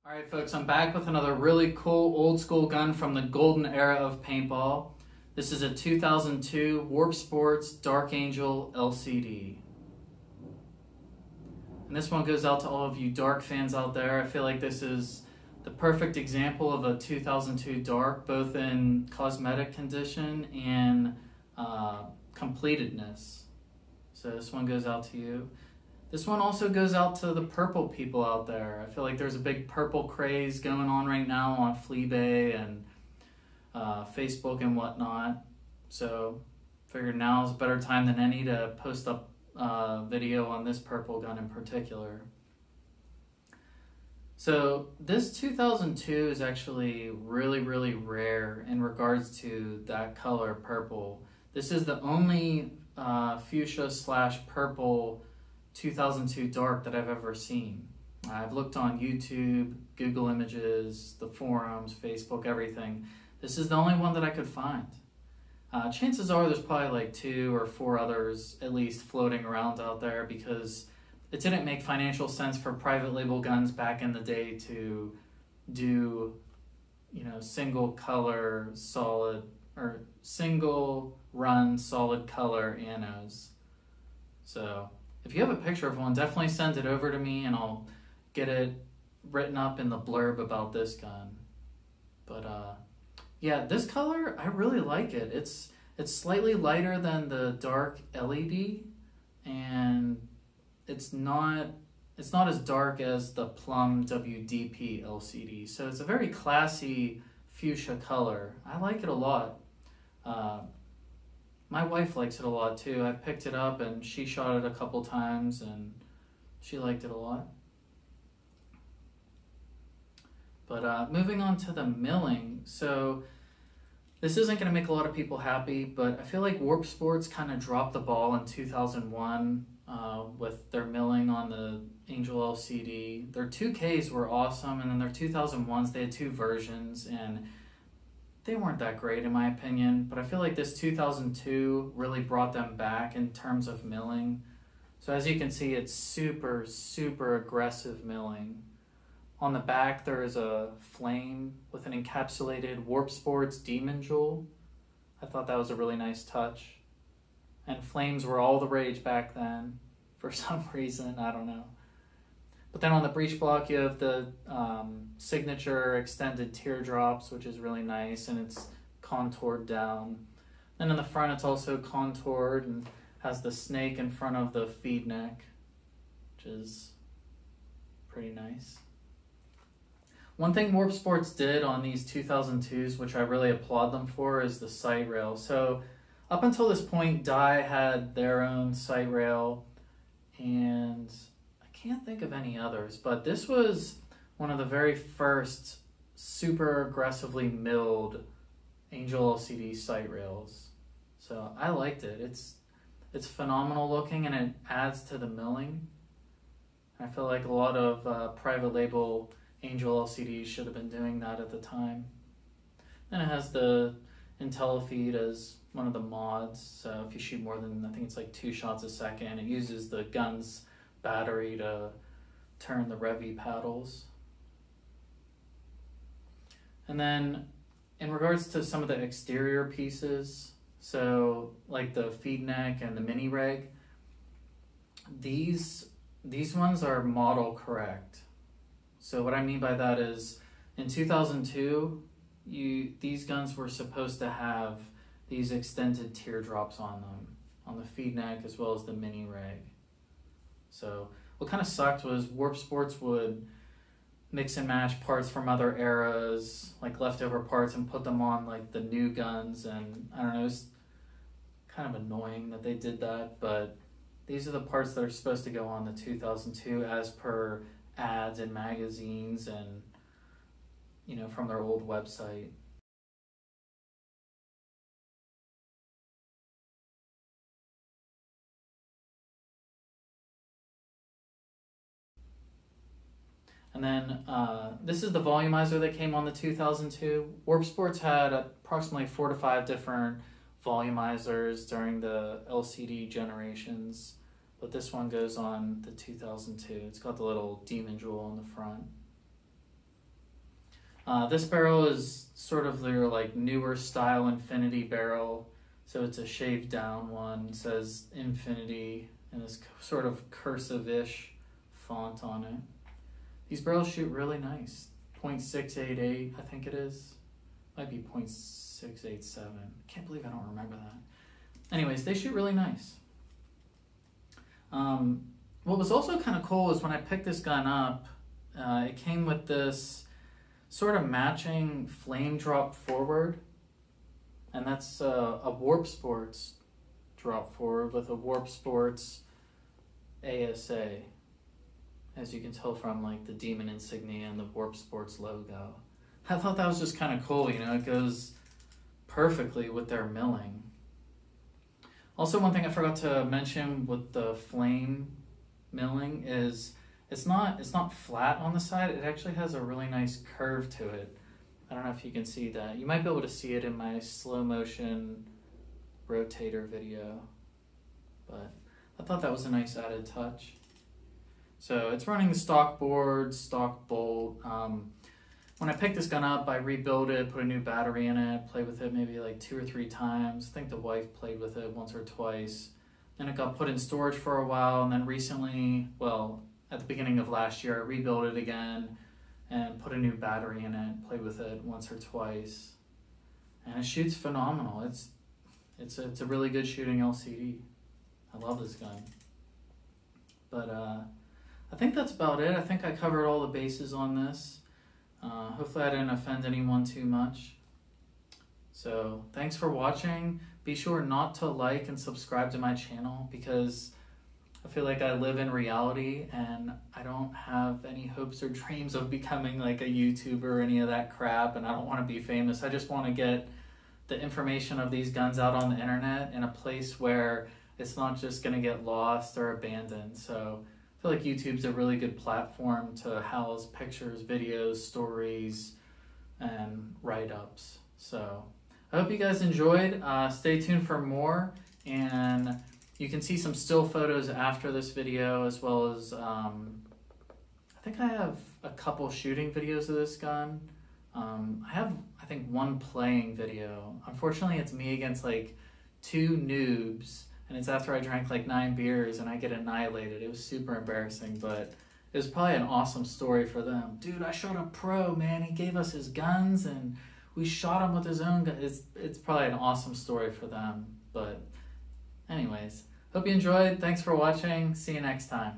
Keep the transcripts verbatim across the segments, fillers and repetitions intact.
Alright folks, I'm back with another really cool old school gun from the golden era of paintball. This is a two thousand two Warped Sportz Dark Angel L C D. And this one goes out to all of you Dark fans out there. I feel like this is the perfect example of a two thousand two Dark, both in cosmetic condition and uh, completedness. So this one goes out to you. This one also goes out to the purple people out there. I feel like there's a big purple craze going on right now on Fleabay and uh, Facebook and whatnot. So figured now is a better time than any to post up a uh, video on this purple gun in particular. So this two thousand two is actually really, really rare in regards to that color purple. This is the only uh, fuchsia slash purple two thousand two Dark that I've ever seen. I've looked on YouTube, Google Images, the forums, Facebook, everything. This is the only one that I could find. Uh, chances are there's probably like two or four others at least floating around out there, because it didn't make financial sense for private label guns back in the day to do, you know, single color solid or single run solid color anodes. So if you have a picture of one, definitely send it over to me and I'll get it written up in the blurb about this gun. But uh, yeah, this color, I really like it. It's it's slightly lighter than the Dark L E D, and it's not it's not as dark as the Plum W D P L C D. So it's a very classy fuchsia color. I like it a lot. Uh, My wife likes it a lot too. I picked it up and she shot it a couple times and she liked it a lot. But uh, moving on to the milling. So this isn't going to make a lot of people happy, but I feel like Warped Sportz kind of dropped the ball in two thousand one uh, with their milling on the Angel L C D. Their two Ks were awesome, and then their two thousand ones, they had two versions, and they weren't that great in my opinion, but I feel like this two thousand two really brought them back in terms of milling. So as you can see, it's super, super aggressive milling. On the back, there is a flame with an encapsulated Warped Sportz Demon Jewel. I thought that was a really nice touch. And flames were all the rage back then, for some reason, I don't know. But then on the breech block, you have the um, signature extended teardrops, which is really nice, and it's contoured down. Then in the front, it's also contoured and has the snake in front of the feed neck, which is pretty nice. One thing Warped Sportz did on these two thousand twos, which I really applaud them for, is the sight rail. So up until this point, Dye had their own sight rail, and can't think of any others, but this was one of the very first super aggressively milled Angel L C D sight rails. So I liked it. It's it's phenomenal looking and it adds to the milling. I feel like a lot of uh, private label Angel L C Ds should have been doing that at the time. Then it has the IntelliFeed as one of the mods, so if you shoot more than, I think it's like two shots a second, it uses the gun's battery to turn the revy paddles. And then in regards to some of the exterior pieces, so like the feed neck and the mini reg, these these ones are model correct. So what I mean by that is in two thousand two, you these guns were supposed to have these extended teardrops on them, on the feed neck as well as the mini reg. So what kind of sucked was Warped Sportz would mix and match parts from other eras, like leftover parts, and put them on like the new guns, and I don't know, it's kind of annoying that they did that, but these are the parts that are supposed to go on the two thousand two as per ads in magazines and, you know, from their old website. And then uh, this is the volumizer that came on the two thousand two. Warped Sportz had approximately four to five different volumizers during the L C D generations, but this one goes on the two thousand two. It's got the little demon jewel on the front. Uh, this barrel is sort of their like newer style infinity barrel. So it's a shaved down one. It says infinity and this sort of cursive-ish font on it. These barrels shoot really nice. point six eight eight, I think it is. Might be point six eight seven. Can't believe I don't remember that. Anyways, they shoot really nice. Um, what was also kind of cool is when I picked this gun up, uh, it came with this sort of matching flame drop forward. And that's uh, a Warped Sportz drop forward with a Warped Sportz A S A. As you can tell from like the Demon insignia and the Warped Sportz logo. I thought that was just kind of cool, you know, it goes perfectly with their milling. Also, one thing I forgot to mention with the flame milling is it's not it's not flat on the side. It actually has a really nice curve to it. I don't know if you can see that. You might be able to see it in my slow motion rotator video, but I thought that was a nice added touch. So it's running the stock board, stock bolt. Um, when I picked this gun up, I rebuilt it, put a new battery in it, played with it maybe like two or three times. I think the wife played with it once or twice. Then it got put in storage for a while, and then recently, well, at the beginning of last year, I rebuilt it again and put a new battery in it, played with it once or twice. And it shoots phenomenal. It's it's a, it's a really good shooting L C D. I love this gun. But uh, I think that's about it. I think I covered all the bases on this. Uh, hopefully I didn't offend anyone too much. So thanks for watching. Be sure not to like and subscribe to my channel because I feel like I live in reality and I don't have any hopes or dreams of becoming like a YouTuber or any of that crap, and I don't want to be famous. I just want to get the information of these guns out on the internet in a place where it's not just going to get lost or abandoned. So I feel like YouTube's a really good platform to house pictures, videos, stories, and write-ups. So I hope you guys enjoyed. Uh, stay tuned for more, and you can see some still photos after this video, as well as um, I think I have a couple shooting videos of this gun. Um, I have, I think, one playing video. Unfortunately, it's me against like two noobs, and it's after I drank like nine beers and I get annihilated. It was super embarrassing, but it was probably an awesome story for them. Dude, I shot a pro, man. He gave us his guns and we shot him with his own gun. It's, it's probably an awesome story for them. But anyways, hope you enjoyed. Thanks for watching. See you next time.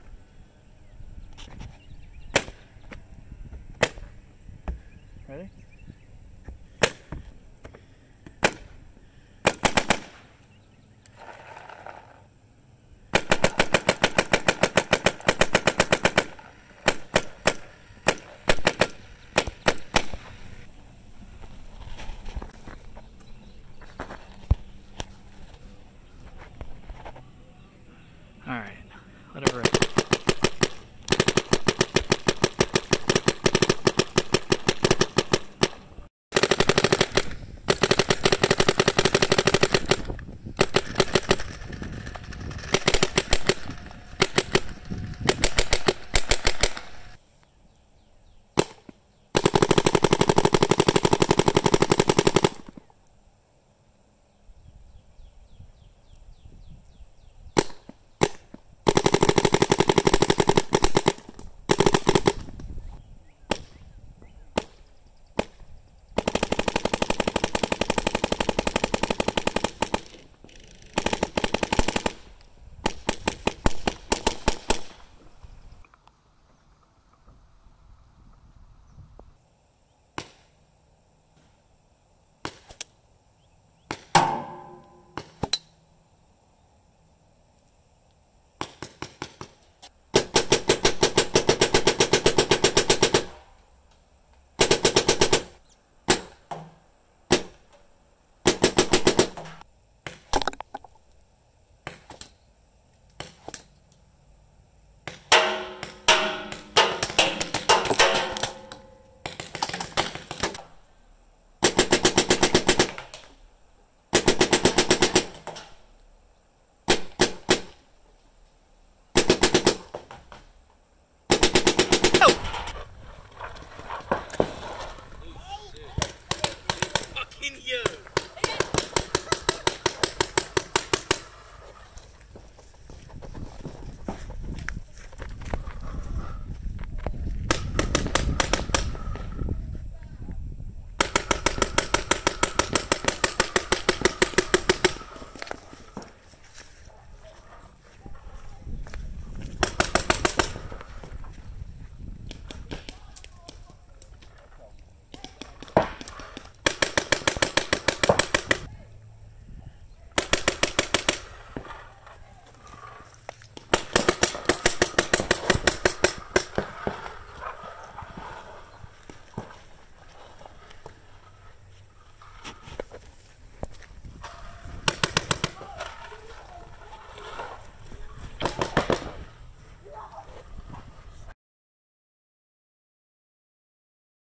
Ready?